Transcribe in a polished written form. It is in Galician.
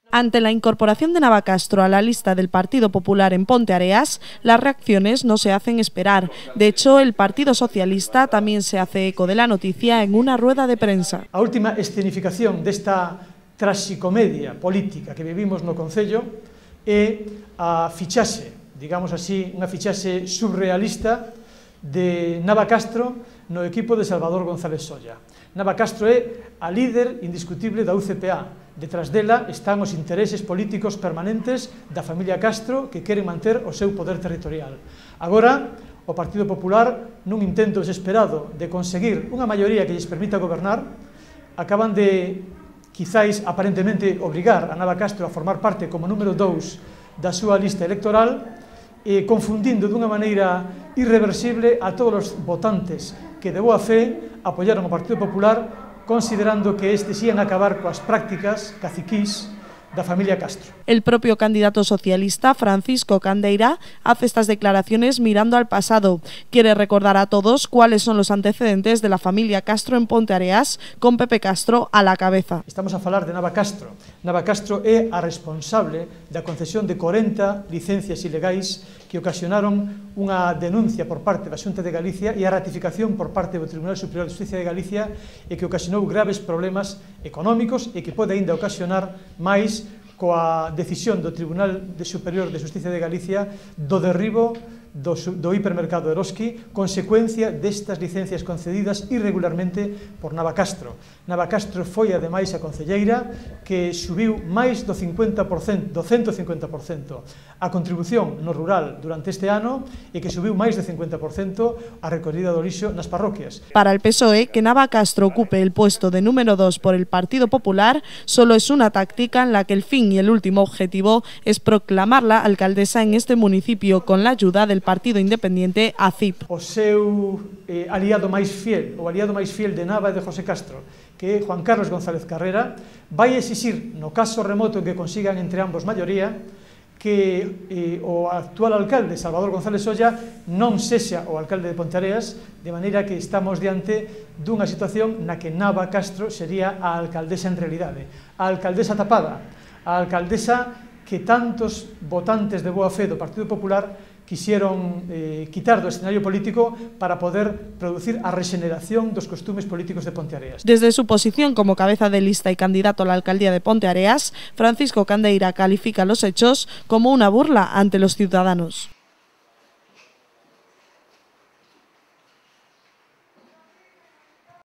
Ante la incorporación de Navacastro a la lista del Partido Popular en Ponteareas, las reacciones no se hacen esperar. De hecho, el Partido Socialista también se hace eco de la noticia en una rueda de prensa. A última escenificación desta traxicomedia política que vivimos no Concello é a fichaxe, digamos así, unha fichaxe surrealista de Navacastro no equipo de Salvador González Solla. Navacastro é a líder indiscutible da UCPA. Detrás dela están os intereses políticos permanentes da familia Castro que queren manter o seu poder territorial. Agora, o Partido Popular, nun intento desesperado de conseguir unha maioría que lles permita gobernar, acaban de, quizáis aparentemente, obrigar a Navacastro a formar parte como número 2 da súa lista electoral, confundindo dunha maneira irreversible a todos os votantes que de boa fe apoyaron o Partido Popular, considerando que estes ían a acabar coas prácticas caciquís da familia Castro. El propio candidato socialista, Francisco Candeira, hace estas declaraciones mirando al pasado. Quiere recordar a todos cuáles son los antecedentes de la familia Castro en Ponteareas, con Pepe Castro a la cabeza. Estamos a falar de Navacastro. Navacastro é a responsable da concesión de 40 licencias ilegais que ocasionaron unha denuncia por parte da Xunta de Galicia e a ratificación por parte do Tribunal Superior de Justicia de Galicia e que ocasionou graves problemas económicos e que pode aínda ocasionar máis coa decisión do Tribunal Superior de Justicia de Galicia do derribo do hipermercado Eroski, consecuencia destas licencias concedidas irregularmente por Navacastro. Navacastro foi, ademais, a concelleira que subiu máis do 50%, do 150%, a contribución no rural durante este ano e que subiu máis do 50% a recollida do lixo nas parroquias. Para el PSOE, que Navacastro ocupe el puesto de número 2 por el Partido Popular solo es una táctica en la que el fin y el último objetivo es proclamarla alcaldesa en este municipio con la ayuda del Partido Independiente ACIP. O seu aliado máis fiel, o aliado máis fiel de Nava e de José Castro, que é Juan Carlos González Carrera, vai exixir, no caso remoto en que consigan entre ambos maioría, que o actual alcalde, Salvador González Solla, non sexa o alcalde de Ponteareas, de maneira que estamos diante dunha situación na que Navacastro sería a alcaldesa en realidade, a alcaldesa tapada, a alcaldesa que tantos votantes de boa fe do Partido Popular quixeron quitar do escenario político para poder producir a regeneración dos costumes políticos de Ponteareas. Desde su posición como cabeza de lista y candidato a la alcaldía de Ponteareas, Francisco Candeira califica los hechos como una burla ante los ciudadanos.